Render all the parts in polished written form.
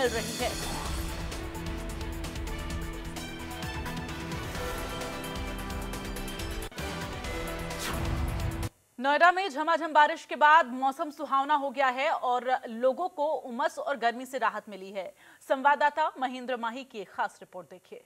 मिल रही है। नोएडा में झमाझम बारिश के बाद मौसम सुहावना हो गया है और लोगों को उमस और गर्मी से राहत मिली है। संवाददाता महेंद्र माही की एक खास रिपोर्ट देखिए।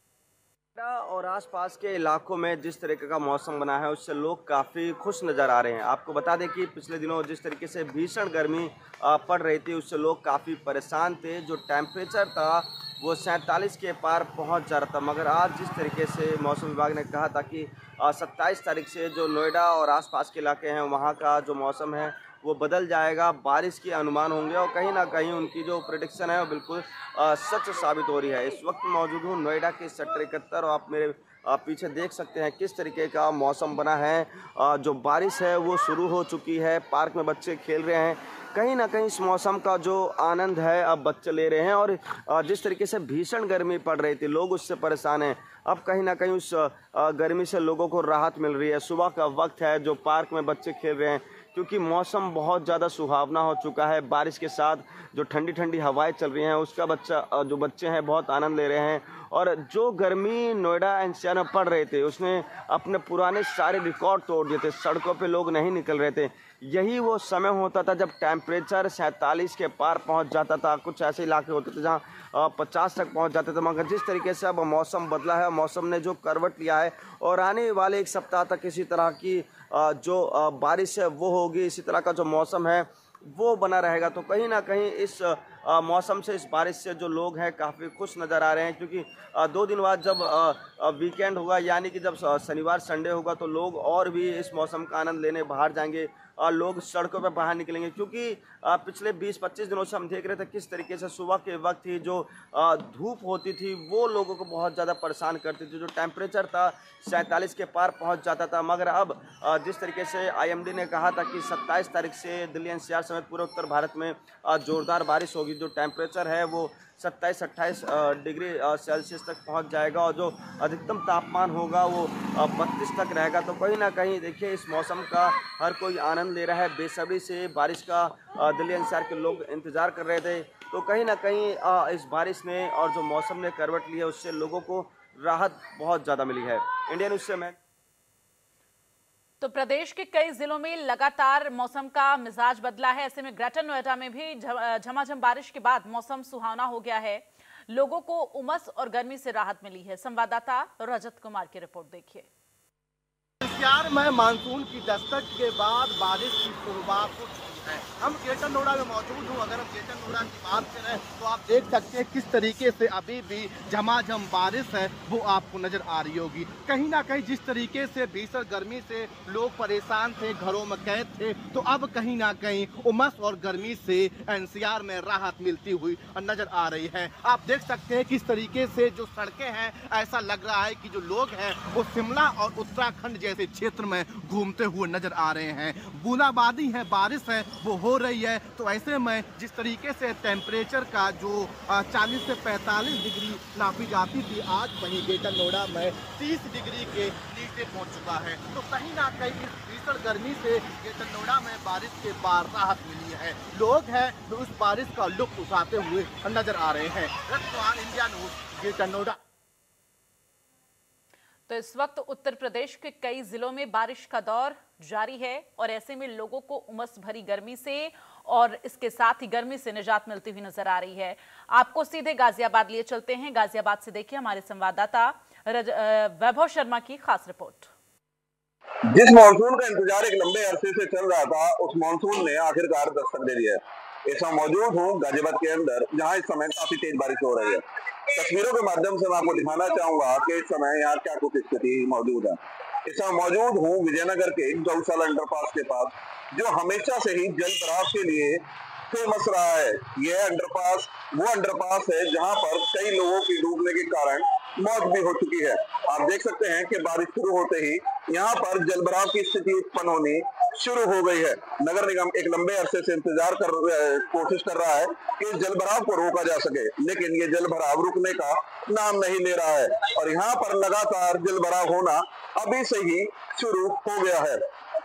और आसपास के इलाकों में जिस तरीके का मौसम बना है उससे लोग काफ़ी खुश नज़र आ रहे हैं। आपको बता दें कि पिछले दिनों जिस तरीके से भीषण गर्मी पड़ रही थी उससे लोग काफ़ी परेशान थे। जो टेम्परेचर था वो 47 के पार पहुंच जा रहा था, मगर आज जिस तरीके से मौसम विभाग ने कहा था कि 27 तारीख से जो नोएडा और आसपास के इलाके हैं वहाँ का जो मौसम है वो बदल जाएगा, बारिश के अनुमान होंगे और कहीं ना कहीं उनकी जो प्रेडिक्शन है वो बिल्कुल सच साबित हो रही है। इस वक्त मौजूद हूँ नोएडा के सेक्टर 71 और आप मेरे पीछे देख सकते हैं किस तरीके का मौसम बना है। जो बारिश है वो शुरू हो चुकी है, पार्क में बच्चे खेल रहे हैं। कहीं ना कहीं इस मौसम का जो आनंद है अब बच्चे ले रहे हैं और जिस तरीके से भीषण गर्मी पड़ रही थी लोग उससे परेशान हैं, अब कहीं ना कहीं उस गर्मी से लोगों को राहत मिल रही है। सुबह का वक्त है, जो पार्क में बच्चे खेल रहे हैं क्योंकि मौसम बहुत ज़्यादा सुहावना हो चुका है। बारिश के साथ जो ठंडी ठंडी हवाएं चल रही हैं उसका जो बच्चे हैं बहुत आनंद ले रहे हैं। और जो गर्मी नोएडा एनसीआर में पड़ रहे थे उसने अपने पुराने सारे रिकॉर्ड तोड़ दिए थे, सड़कों पे लोग नहीं निकल रहे थे। यही वो समय होता था जब टेम्परेचर 47 के पार पहुंच जाता था। कुछ ऐसे इलाके होते थे जहां 50 तक पहुंच जाते थे, मगर जिस तरीके से अब मौसम बदला है, मौसम ने जो करवट लिया है और आने वाले एक सप्ताह तक इसी तरह की जो बारिश है वो होगी, इसी तरह का जो मौसम है वो बना रहेगा। तो कहीं ना कहीं इस मौसम से, इस बारिश से जो लोग हैं काफ़ी खुश नज़र आ रहे हैं क्योंकि 2 दिन बाद जब वीकेंड होगा यानी कि जब शनिवार संडे होगा तो लोग और भी इस मौसम का आनंद लेने बाहर जाएंगे। लोग सड़कों पर बाहर निकलेंगे क्योंकि पिछले 20-25 दिनों से हम देख रहे थे किस तरीके से सुबह के वक्त ही जो धूप होती थी वो लोगों को बहुत ज़्यादा परेशान करती थी। जो टेम्परेचर था 47 के पार पहुंच जाता था, मगर अब जिस तरीके से आईएमडी ने कहा था कि 27 तारीख से दिल्ली एनसीआर समेत पूरे उत्तर भारत में जोरदार बारिश होगी। जो टेम्परेचर है वो 27-28 डिग्री सेल्सियस तक पहुंच जाएगा और जो अधिकतम तापमान होगा वो 32 तक रहेगा। तो कहीं ना कहीं देखिए इस मौसम का हर कोई आनंद ले रहा है। बेसब्री से बारिश का दिल्ली एनसीआर के लोग इंतज़ार कर रहे थे। तो कहीं ना कहीं इस बारिश ने और जो मौसम ने करवट ली है उससे लोगों को राहत बहुत ज़्यादा मिली है। इंडियन न्यूज़ से मैं। तो प्रदेश के कई जिलों में लगातार मौसम का मिजाज बदला है। ऐसे में ग्रेटर नोएडा में भी झमाझम बारिश के बाद मौसम सुहावना हो गया है। लोगों को उमस और गर्मी से राहत मिली है। संवाददाता रजत कुमार की रिपोर्ट देखिए। एनसीआर में मानसून की दस्तक के बाद बारिश की शुरुआत हो चुकी है। हम ग्रेटर नोएडा में मौजूद हूँ। अगर हम ग्रेटर नोएडा की बात करें तो आप देख सकते हैं किस तरीके से अभी भी झमाझम बारिश है वो आपको नजर आ रही होगी। कहीं ना कहीं जिस तरीके से भीषण गर्मी से लोग परेशान थे, घरों में कैद थे, तो अब कहीं ना कहीं उमस और गर्मी से एनसीआर में राहत मिलती हुई नजर आ रही है। आप देख सकते हैं किस तरीके से जो सड़कें हैं, ऐसा लग रहा है कि जो लोग हैं वो शिमला और उत्तराखंड जैसे क्षेत्र में घूमते हुए नजर आ रहे हैं। बूंदाबांदी है, बारिश है वो हो रही है। तो ऐसे में जिस तरीके से टेम्परेचर का जो 40 से 45 डिग्री नापी जाती थी, आज वहीं ग्रेटर नोएडा में 30 डिग्री के नीचे पहुंच चुका है। तो कहीं ना कहीं इस भीषण गर्मी से ग्रेटर नोएडा में बारिश के बाद राहत मिली है। लोग हैं जो उस बारिश का लुत्फ उठाते हुए नजर आ रहे हैं। India news, greater Noida. तो इस वक्त उत्तर प्रदेश के कई जिलों में बारिश का दौर जारी है और ऐसे में लोगों को उमस भरी गर्मी से और इसके साथ ही गर्मी से निजात मिलती हुई नजर आ रही है। आपको सीधे गाजियाबाद लिए चलते हैं। गाजियाबाद से देखिए हमारे संवाददाता वैभव शर्मा की खास रिपोर्ट। जिस मानसून का इंतजार एक लंबे अरसे से चल रहा था, उस मानसून ने आखिरकार दस्तक दे दिया है। इस समय मौजूद हूँ गाजियाबाद के अंदर, जहाँ इस समय काफी तेज बारिश हो रही है। तस्वीरों के माध्यम से मैं आपको दिखाना चाहूंगा कि इस समय यहाँ क्या कुछ स्थिति मौजूद है। इस समय मौजूद हूँ विजयनगर के गौशाला अंडरपास के पास, जो हमेशा से ही जल भराव के लिए फेमस रहा है। यह अंडरपास वो अंडरपास है जहाँ पर कई लोगों की डूबने के कारण मौत भी हो चुकी है। आप देख सकते हैं कि बारिश शुरू होते ही यहाँ पर जलभराव की स्थिति उत्पन्न होनी शुरू हो गई है। नगर निगम एक लंबे अरसे से कोशिश कर रहा है कि जलभराव को रोका जा सके, लेकिन ये जलभराव रुकने का नाम नहीं ले रहा है और यहाँ पर लगातार जलभराव होना अभी से ही शुरू हो गया है।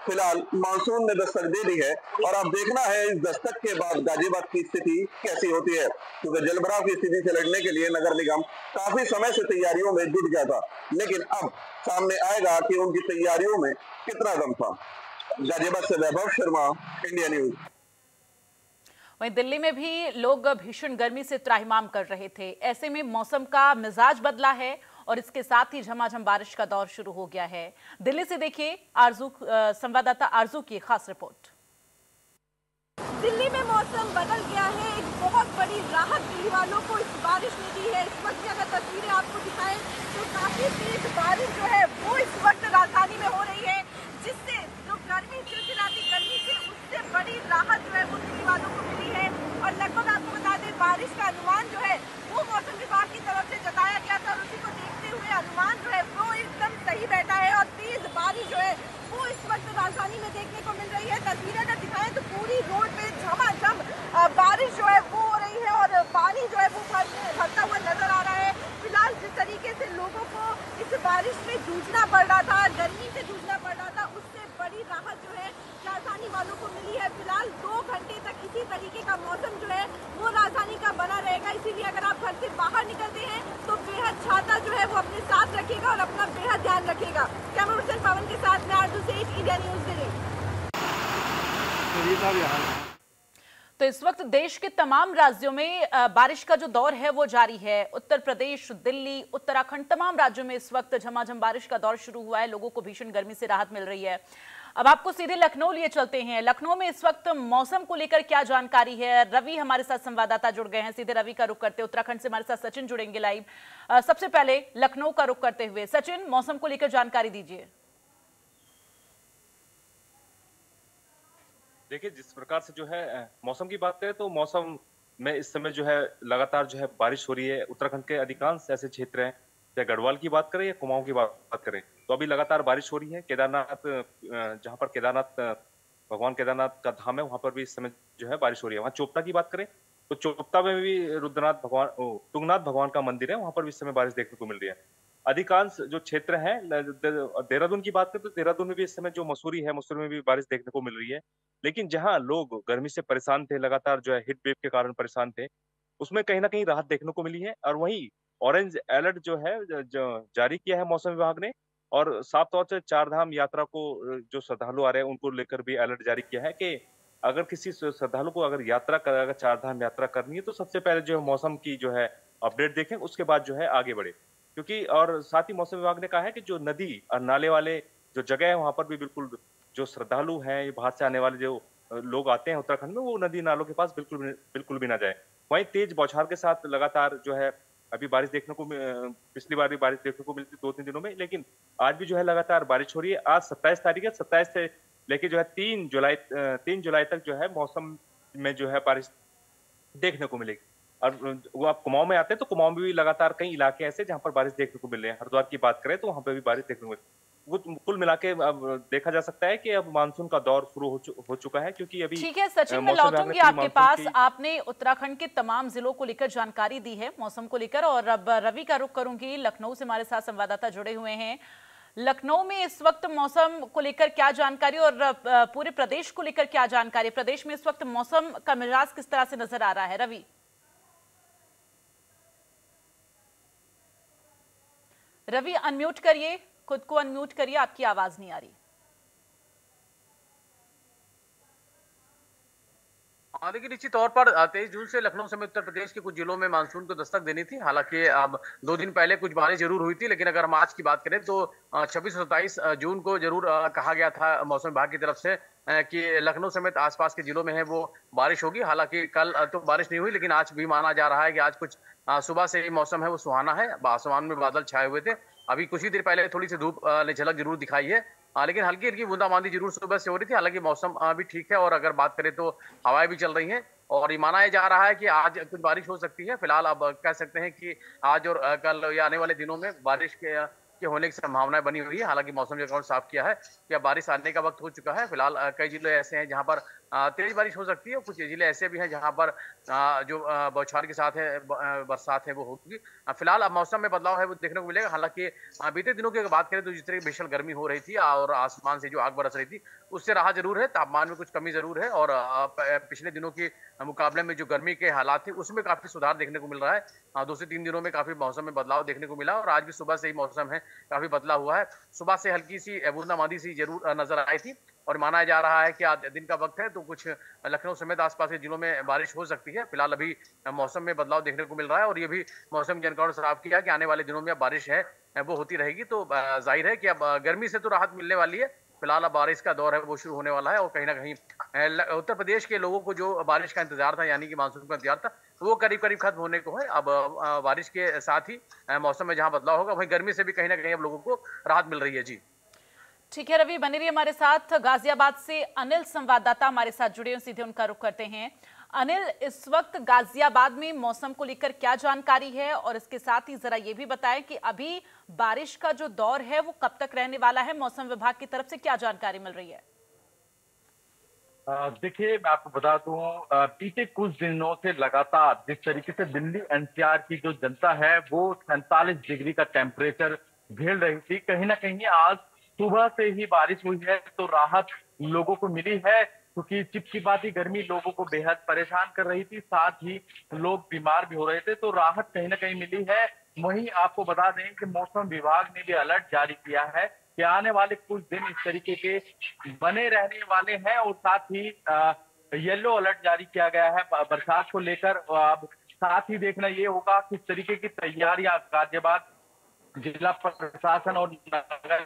फिलहाल मानसून ने दस्तक दे दी है और अब देखना है इस दस्तक के बाद गाजियाबाद की स्थिति कैसी होती है, क्योंकि जलभराव की स्थिति से लड़ने के लिए नगर निगम काफी समय से तैयारियों में जुट गया था, लेकिन अब सामने आएगा कि उनकी तैयारियों में कितना दम था। गाजियाबाद से वैभव शर्मा, इंडिया न्यूज। वहीं दिल्ली में भी लोग भीषण गर्मी से त्राहिमाम कर रहे थे। ऐसे में मौसम का मिजाज बदला है और इसके साथ ही झमाझम बारिश का दौर शुरू हो गया है। दिल्ली से देखिए संवाददाता आरजू की खास रिपोर्ट। दिल्ली में मौसम बदल गया है। एक बहुत बड़ी राहत दिल्ली वालों को इस बारिश ने दी है। इस वक्त की अगर तस्वीरें आपको दिखाएं तो काफी तेज बारिश जो है वो इस वक्त राजधानी में हो रही है, जिससे जो गर्मी चिलचिलाती गर्मी थी उससे बड़ी राहत जो है वो दिल्ली वालों को मिली है। और लगभग आपको बता दें बारिश का अनुमान जो है वो मौसम विभाग की तरफ से जताया गया था और उसी को देखते हुए अनुमान जो है वो एकदम सही बैठा है और तेज बारिश जो है वो इस वक्त राजधानी में देखने को मिल रही है। तस्वीरें अगर दिखाएं तो पूरी रोड पे झमाझम बारिश जो है वो हो रही है और पानी जो है वो भरता हुआ नजर आ रहा है। फिलहाल जिस तरीके से लोगों को इस बारिश में जूझना पड़ रहा था, गर्मी से जूझना पड़ रहा था, उससे बड़ी राहत जो है राजधानी वालों को मिली है। फिलहाल 2 घंटे तक इसी तरीके का मौसम जो है वो राजधानी का बना रहेगा। इसीलिए अगर आप घर से बाहर निकलते हैं तो बेहद छाता जो है वो अपने साथ रखिएगा और अपना बेहद ध्यान रखिएगा। कैमरा पर्सन पवन के साथ मैं आरजू सेठ, इंडिया न्यूज दिल्ली। तो इस वक्त देश के तमाम राज्यों में बारिश का जो दौर है वो जारी है। उत्तर प्रदेश, दिल्ली, उत्तराखंड, तमाम राज्यों में इस वक्त झमाझम बारिश का दौर शुरू हुआ है। लोगों को भीषण गर्मी से राहत मिल रही है। अब आपको सीधे लखनऊ लिए चलते हैं। लखनऊ में इस वक्त मौसम को लेकर क्या जानकारी है? रवि हमारे साथ संवाददाता जुड़ गए हैं। सीधे रवि का रुख करते हैं। उत्तराखंड से हमारे साथ सचिन जुड़ेंगे लाइव। सबसे पहले लखनऊ का रुख करते हुए सचिन, मौसम को लेकर जानकारी दीजिए। देखिए, जिस प्रकार से जो है मौसम की बात करें तो मौसम में इस समय जो है लगातार जो है बारिश हो रही है। उत्तराखंड के अधिकांश ऐसे क्षेत्र हैं, चाहे गढ़वाल की बात करें या कुमाऊं की बात करें, तो अभी लगातार बारिश हो रही है। केदारनाथ, जहां पर भगवान केदारनाथ का धाम है, वहां पर भी इस समय जो है बारिश हो रही है। वहां चोपता की बात करें तो चोपता में भी तुंगनाथ भगवान का मंदिर है, वहां पर भी इस समय बारिश देखने को मिल रही है। अधिकांश जो क्षेत्र है, देहरादून की बात करें तो देहरादून में भी इस समय जो मसूरी है, मसूरी में भी बारिश देखने को मिल रही है। लेकिन जहां लोग गर्मी से परेशान थे, लगातार जो है हीट वेव के कारण परेशान थे, उसमें कहीं ना कहीं राहत देखने को मिली है। और वहीं ऑरेंज अलर्ट जो है जो जारी किया है मौसम विभाग ने, और साफ तौर से चारधाम यात्रा को जो श्रद्धालु आ रहे हैं उनको लेकर भी अलर्ट जारी किया है कि अगर किसी श्रद्धालु को अगर चारधाम यात्रा करनी है तो सबसे पहले जो है मौसम की जो है अपडेट देखें, उसके बाद जो है आगे बढ़े। क्योंकि और साथ ही मौसम विभाग ने कहा है कि जो नदी और नाले वाले जो जगह है वहां पर भी बिल्कुल जो श्रद्धालु हैं, बाहर से आने वाले जो लोग आते हैं उत्तराखंड में, वो नदी नालों के पास बिल्कुल भी ना जाए। वहीं तेज बौछार के साथ लगातार जो है अभी बारिश देखने को, पिछली बार भी बारिश देखने को मिलती 2-3 दिनों में, लेकिन आज भी जो है लगातार बारिश हो रही है। आज 27 तारीख है, 27 से लेके जो है 3 जुलाई तक जो है मौसम में जो है बारिश देखने को मिलेगी। और वो आप कुमाऊं में आते हैं तो कुमाऊं में भी लगातार कई इलाके ऐसे जहां पर बारिश देखने को मिल रहे हैं। हरिद्वार की बात करें तो वहां पर भी बारिश देखने को मिल रही है। वो कुल मिला के अब देखा जा सकता है कि अब मानसून का दौर शुरू हो चुका है, क्योंकि अभी ठीक है सचिन, मैं लौटूंगी आपके पास। आपने उत्तराखंड के तमाम जिलों को लेकर जानकारी दी है मौसम को लेकर, और अब रवि का रुख करूंगी। लखनऊ से हमारे साथ संवाददाता जुड़े हुए हैं। लखनऊ में इस वक्त मौसम को लेकर क्या जानकारी और पूरे प्रदेश को लेकर क्या जानकारी? प्रदेश में इस वक्त मौसम का मिजाज किस तरह से नजर आ रहा है? रवि अनम्यूट करिए, खुद को अनम्यूट करिए, आपकी आवाज नहीं आ रही। देखिए, निश्चित तौर पर 23 जून से लखनऊ समेत उत्तर प्रदेश के कुछ जिलों में मानसून को दस्तक देनी थी। हालांकि अब 2 दिन पहले कुछ बारिश जरूर हुई थी, लेकिन अगर हम आज की बात करें तो 26 और 27 जून को जरूर कहा गया था मौसम विभाग की तरफ से कि लखनऊ समेत आसपास के जिलों में है वो बारिश होगी। हालांकि कल तो बारिश नहीं हुई, लेकिन आज भी माना जा रहा है कि आज कुछ सुबह से ही मौसम है वो सुहाना है। आसमान में बादल छाए हुए थे। अभी कुछ ही देर पहले थोड़ी सी धूप ने झलक जरूर दिखाई है, लेकिन हल्की हल्की बूंदाबांदी जरूर सुबह से हो रही थी। हालांकि मौसम भी ठीक है, और अगर बात करें तो हवाएं भी चल रही हैं, और ये माना जा रहा है कि आज कुछ बारिश हो सकती है। फिलहाल अब कह सकते हैं कि आज और कल या आने वाले दिनों में बारिश के होने की संभावनाएं बनी हुई है। हालांकि मौसम विभाग ने साफ किया है कि अब बारिश आने का वक्त हो चुका है। फिलहाल कई जिले ऐसे हैं जहां पर तेज बारिश हो सकती है। और कुछ जिले ऐसे भी हैं जहां पर जो बौछार के साथ है बरसात है वो होगी। फिलहाल अब मौसम में बदलाव है वो देखने को मिलेगा। हालांकि बीते दिनों की अगर बात करें तो जिस तरह की भीषण गर्मी हो रही थी और आसमान से जो आग बरस रही थी, उससे राहत जरूर है, तापमान में कुछ कमी जरूर है। और पिछले दिनों के मुकाबले में जो गर्मी के हालात थे उसमें काफी सुधार देखने को मिल रहा है। 2 से 3 दिनों में काफी मौसम में बदलाव देखने को मिला और आज भी सुबह से ही मौसम है काफी बदला हुआ है। सुबह से हल्की सी बूंदाबांदी सी जरूर नजर आई थी और माना जा रहा है कि आज दिन का वक्त है तो कुछ लखनऊ समेत आसपास के जिलों में बारिश हो सकती है। फिलहाल अभी मौसम में बदलाव देखने को मिल रहा है और ये भी मौसम जानकारों ने साफ किया कि आने वाले दिनों में बारिश है वो होती रहेगी। तो जाहिर है कि अब गर्मी से तो राहत मिलने वाली है। फिलहाल अब बारिश का दौर है वो शुरू होने वाला है और कहीं ना कहीं उत्तर प्रदेश के लोगों को जो बारिश का इंतजार था, यानी कि मानसून का इंतजार था, वो करीब करीब खत्म होने को है। अब बारिश के साथ ही मौसम में जहां बदलाव होगा वहीं गर्मी से भी कहीं ना कहीं अब लोगों को राहत मिल रही है। जी ठीक है रवि, बने रहिए हमारे साथ। गाजियाबाद से अनिल संवाददाता हमारे साथ जुड़े हैं, सीधे उनका रुख करते हैं। अनिल, इस वक्त गाजियाबाद में मौसम को लेकर क्या जानकारी है और इसके साथ ही जरा ये भी बताएं कि अभी बारिश का जो दौर है वो कब तक रहने वाला है? मौसम विभाग की तरफ से क्या जानकारी मिल रही है? देखिए, मैं आपको बता दूं, बीते कुछ दिनों से लगातार जिस तरीके से दिल्ली एनसीआर की जो जनता है वो 47 डिग्री का टेम्परेचर झेल रही थी, कहीं ना कहीं आज सुबह से ही बारिश हुई है तो राहत लोगों को मिली है। क्योंकि चिपचिपाती गर्मी लोगों को बेहद परेशान कर रही थी, साथ ही लोग बीमार भी हो रहे थे, तो राहत कहीं ना कहीं मिली है। वहीं आपको बता दें कि मौसम विभाग ने भी अलर्ट जारी किया है कि आने वाले कुछ दिन इस तरीके के बने रहने वाले हैं और साथ ही येलो अलर्ट जारी किया गया है बरसात को लेकर। अब साथ ही देखना ये होगा किस तरीके की तैयारियां गाजियाबाद जिला प्रशासन और नगर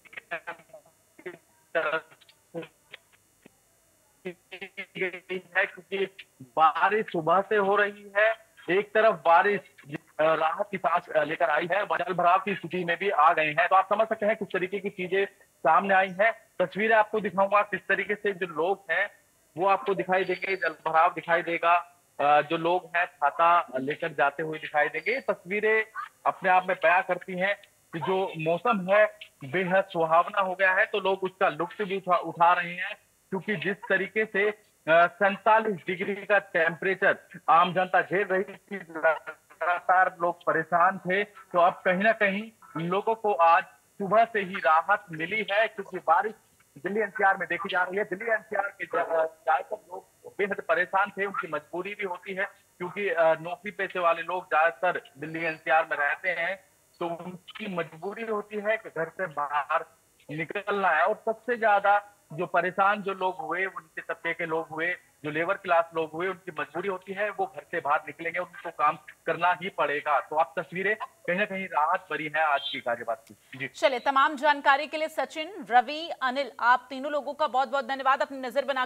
है, क्योंकि बारिश सुबह से हो रही है। एक तरफ बारिश राहत की सांस लेकर आई है, जल भराव की स्थिति में भी आ गए हैं, तो आप समझ सकते हैं किस तरीके की चीजें सामने आई हैं। तस्वीरें आपको दिखाऊंगा किस तरीके से जो लोग हैं वो आपको दिखाई देंगे, जल भराव दिखाई देगा, जो लोग हैं छाता लेकर जाते हुए दिखाई देंगे। तस्वीरें अपने आप में बयां करती हैं कि जो मौसम है बेहद सुहावना हो गया है, तो लोग उसका लुत्फ भी उठा रहे हैं। क्योंकि जिस तरीके से 47 डिग्री का टेम्परेचर आम जनता झेल रही थी, लगातार लोग परेशान थे, तो अब कहीं ना कहीं लोगों को आज सुबह से ही राहत मिली है। क्योंकि बारिश दिल्ली एनसीआर में देखी जा रही है। दिल्ली एनसीआर के ज्यादातर लोग बेहद परेशान थे, उनकी मजबूरी भी होती है क्योंकि नौकरी पेशे वाले लोग ज्यादातर दिल्ली एनसीआर में रहते हैं, तो उनकी मजबूरी होती है कि घर से बाहर निकलना है। और सबसे ज्यादा जो परेशान जो लोग हुए, उनके तबके के लोग हुए, जो लेबर क्लास लोग हुए, उनकी मजबूरी होती है वो घर से बाहर निकलेंगे, उनको काम करना ही पड़ेगा। तो आप तस्वीरें कहीं ना कहीं राहत भरी है आज की गाजियाबाद की। जी चलिए, तमाम जानकारी के लिए सचिन, रवि, अनिल, आप तीनों लोगों का बहुत बहुत धन्यवाद। अपनी नजर बना